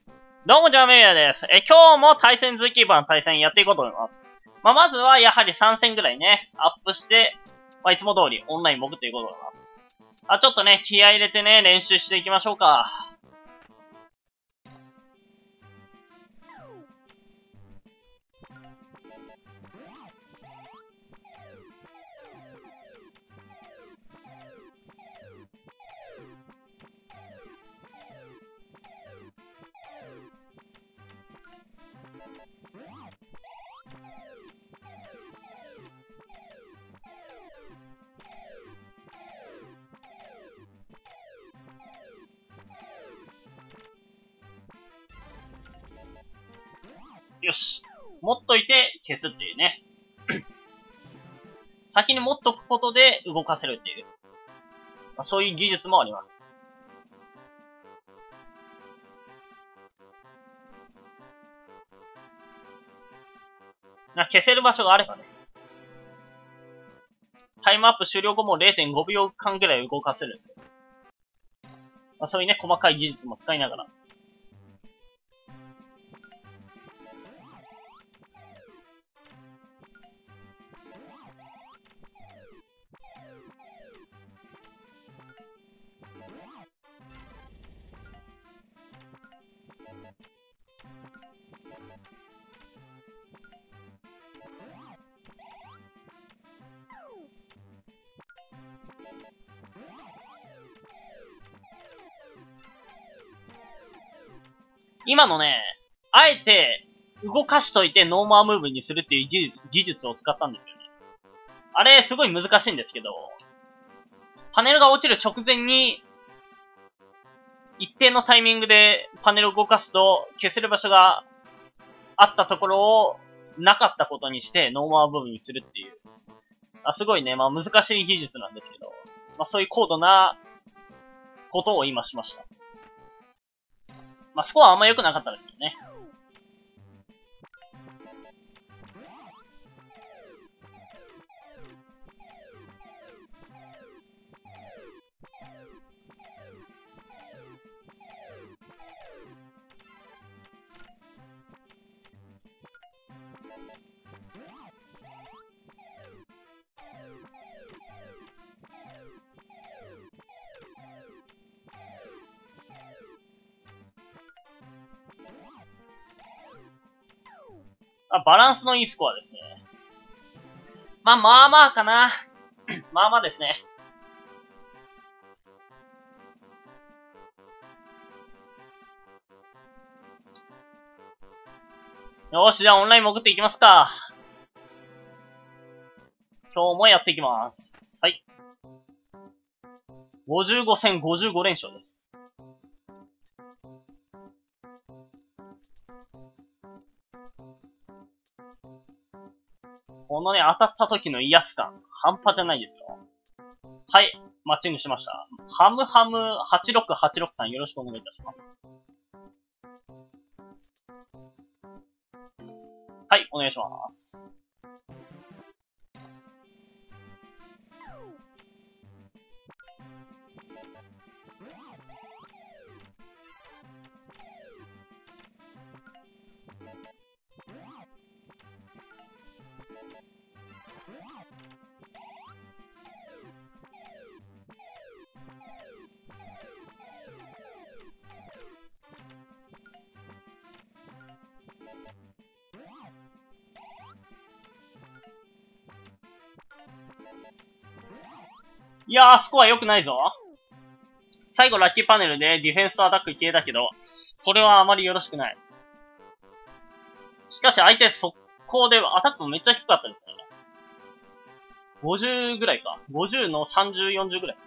どうも、ジャメイヤです。今日も対戦ズーキーパーの対戦やっていこうと思います。まずは、やはり3戦ぐらいね、アップして、いつも通りオンライン潜っていこうと思います。ちょっとね、気合入れてね、練習していきましょうか。よし。持っといて消すっていうね。先に持っとくことで動かせるっていう。そういう技術もあります。消せる場所があればね。タイムアップ終了後も 0.5 秒間ぐらい動かせる。そういうね、細かい技術も使いながら。今のね、あえて動かしといてノーマームーブにするっていう技術を使ったんですよね。あれ、すごい難しいんですけど、パネルが落ちる直前に、一定のタイミングでパネルを動かすと、消せる場所があったところをなかったことにしてノーマームーブにするっていう。すごいね、難しい技術なんですけど、そういう高度なことを今しました。スコアはあんま良くなかったですけどね。バランスのいいスコアですね。まあかな。まあですね。よし、じゃあオンライン潜っていきますか。今日もやっていきます。はい。55戦55連勝です。このね、当たった時の威圧感、半端じゃないですよ。はい、マッチングしました。ハムハム8686さんよろしくお願いいたします。はい、お願いします。いやー、スコア良くないぞ。最後ラッキーパネルでディフェンスとアタック消えたけど、これはあまりよろしくない。しかし相手速攻でアタックもめっちゃ低かったですね。50ぐらいか。50の30、40ぐらい。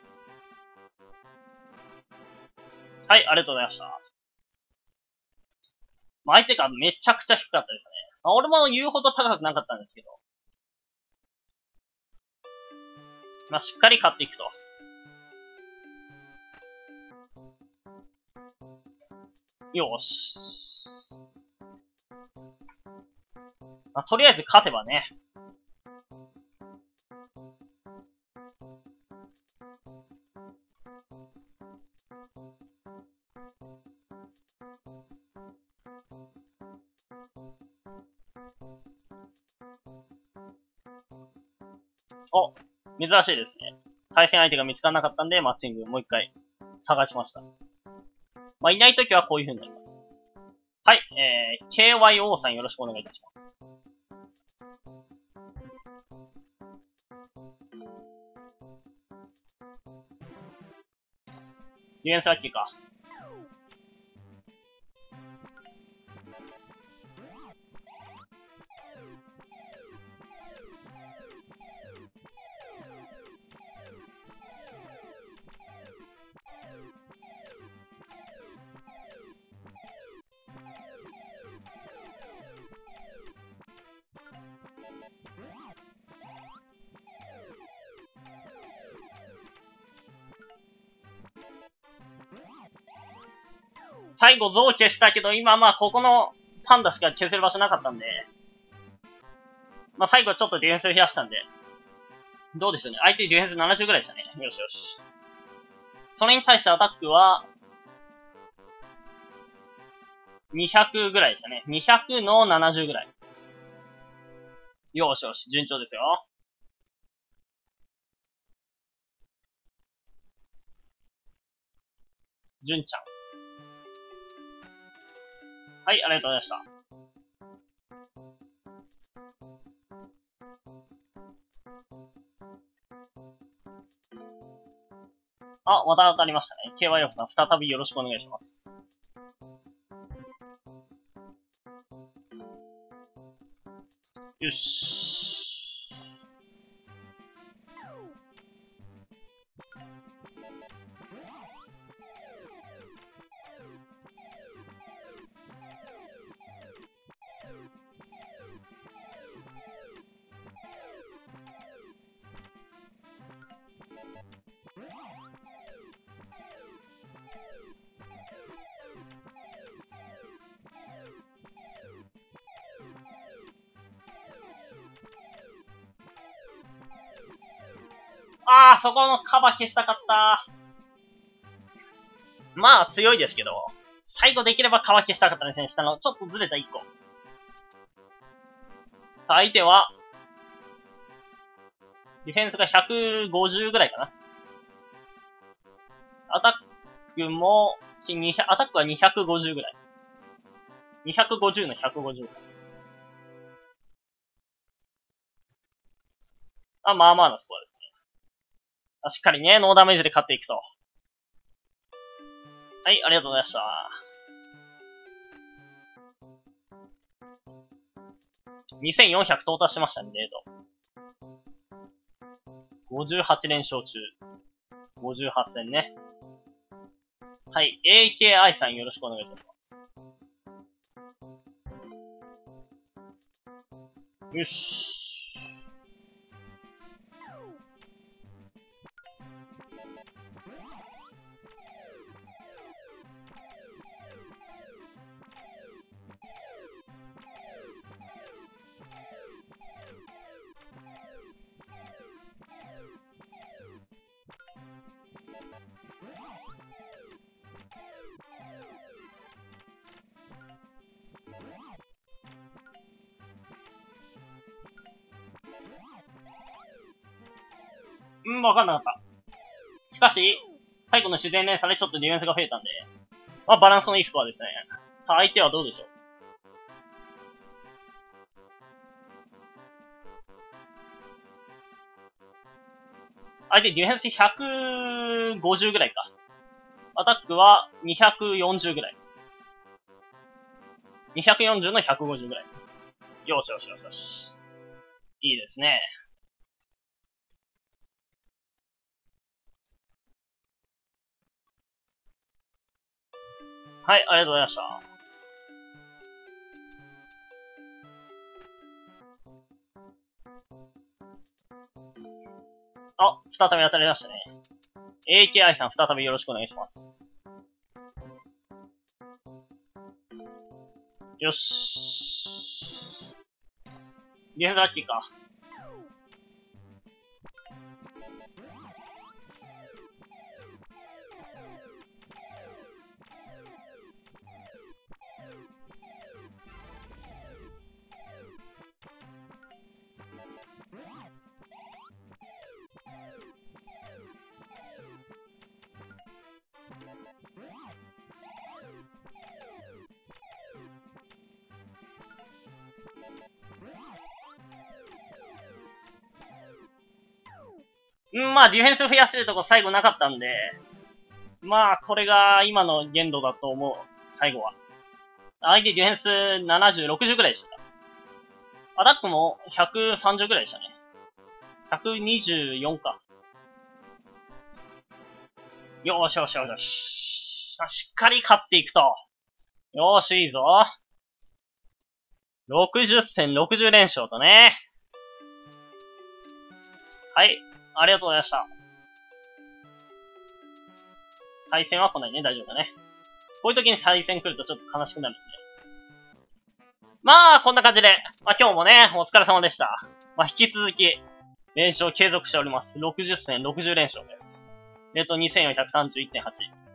はい、ありがとうございました。相手がめちゃくちゃ低かったですね。俺も言うほど高くなかったんですけど。しっかり勝っていくと。よし。とりあえず勝てばね。 お、珍しいですね。対戦相手が見つからなかったんで、マッチングもう一回探しました。まあ、いないときはこういう風になります。はい、KYO さんよろしくお願いいたします。ディフェンスラッキーか。最後像消したけど、今まあここのパンダしか消せる場所なかったんで、まあ最後ちょっとディフェンス増やしたんで、どうでしょうね。相手ディフェンス70ぐらいでしたね。よしよし。それに対してアタックは、200ぐらいでしたね。200の70ぐらい。よしよし、順調ですよ。順ちゃん。はい、ありがとうございました。あ、また当たりましたね。KY さん、再びよろしくお願いします。よし。あー、そこのカバー消したかった。まあ、強いですけど、最後できればカバー消したかったですね。下の、ちょっとずれた1個。さあ、相手は、ディフェンスが150ぐらいかな。アタックも、アタックは250ぐらい。250の150ぐらい。あ、まあまあなスコアですね。しっかりね、ノーダメージで勝っていくと。はい、ありがとうございました。2400到達しましたね、デート。58連勝中。58戦ね。はい、AKI さんよろしくお願いいたします。よし。わかんなかった。しかし、最後の自然連鎖でちょっとディフェンスが増えたんで、まあ、バランスのいいスコアですね。さあ、相手はどうでしょう。相手ディフェンス150ぐらいか。アタックは240ぐらい。240の150ぐらい。よしよしよしよし。いいですね。はい、ありがとうございました。あ、再び当たりましたね。AKI さん再びよろしくお願いします。よし。ディフェンスラッキーか。 まあ、ディフェンス増やせるとこ最後なかったんで、まあ、これが今の限度だと思う。最後は。相手ディフェンス70、60ぐらいでした。アタックも130ぐらいでしたね。124か。よーしよしよしよし。しっかり勝っていくと。よーし、いいぞ。60戦60連勝とね。はい。ありがとうございました。再戦は来ないね。大丈夫だね。こういう時に再戦来るとちょっと悲しくなるんで。まあ、こんな感じで。まあ今日もね、お疲れ様でした。まあ引き続き、連勝継続しております。60戦60連勝です。2431.8。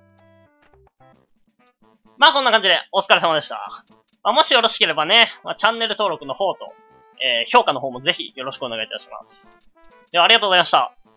まあこんな感じで、お疲れ様でした。まあ、もしよろしければね、まあ、チャンネル登録の方と、評価の方もぜひよろしくお願いいたします。ではありがとうございました。